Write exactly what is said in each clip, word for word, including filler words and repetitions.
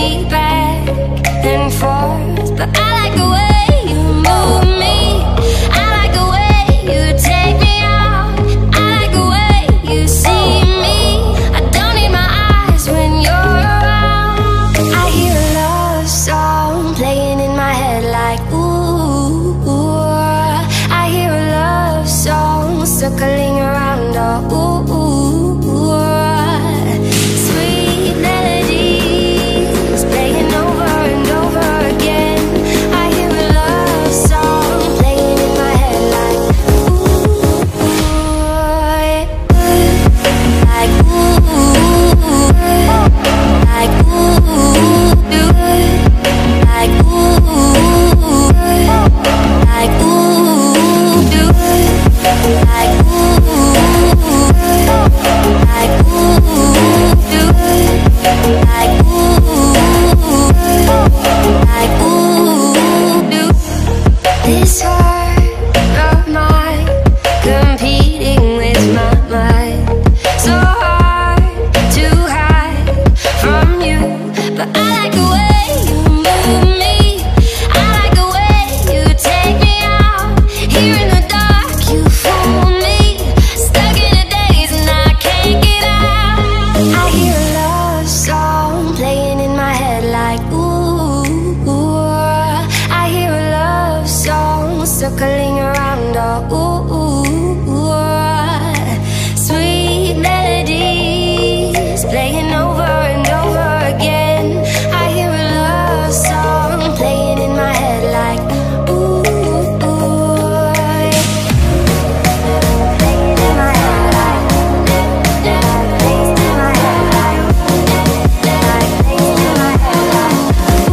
me back and forth, but I like the way you move me. I like the way you take me out. I like the way you see me. I don't need my eyes when you're around. I hear a love song playing in my head like ooh, ooh. I hear a love song circling around, oh ooh, ooh. This heart of mine competing with my mind, so hard to hide from you, but I like the way you move me. I like the way you take me out. Here in the dark you fool me, stuck in a daze and I can't get out. I hear a love song playing in my head like ooh, ooh. I hear a love song circling around, oh ooh, ooh, ooh. Sweet melodies playing over and over again. I hear a love song playing in my head like ooh, ooh. Playing in my head like playing in my head like playing in my head like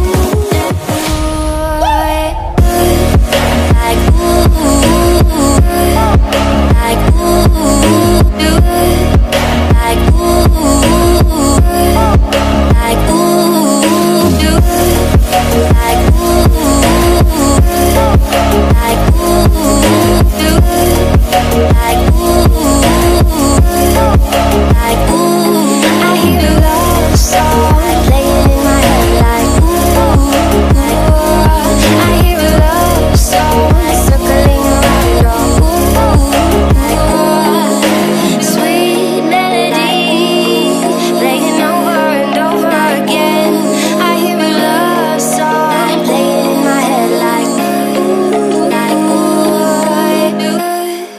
like ooh, like ooh, do it, like ooh, like ooh, do it, like ooh, like ooh, do it, like ooh, like ooh. I hear a love song playing in my head like ooh, ooh. I hear a love song circling around, oh ooh, ooh. Sweet melody playing over and over again. I hear a love song playing in my head like ooh, like ooh, do it.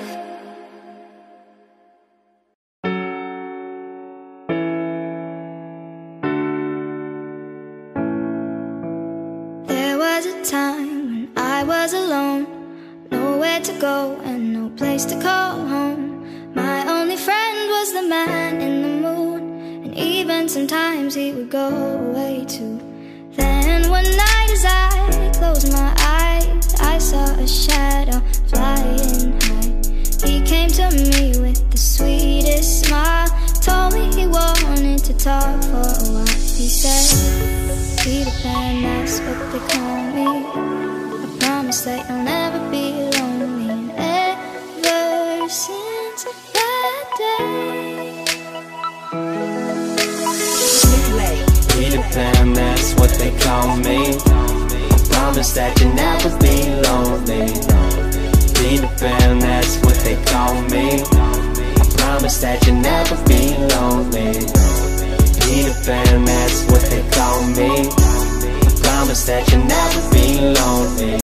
There was a time when I was alone, nowhere to go and no place to call home. My only friend was the man in the moon, and even sometimes he would go away too. Then one night as I closed my eyes, I saw a shadow flying high. He came to me with the sweetest smile, told me he wanted to talk for a while. He said, Peter Pan, that's what they call me. I promise that you'll never be lonely. And ever since that day, Peter Pan, that's what they call me. I promise that you'll never be lonely. Peter Pan, that's what they call me. I promise that you'll never be lonely. Peter Pan, that's what they call me. I promise that you'll never be lonely.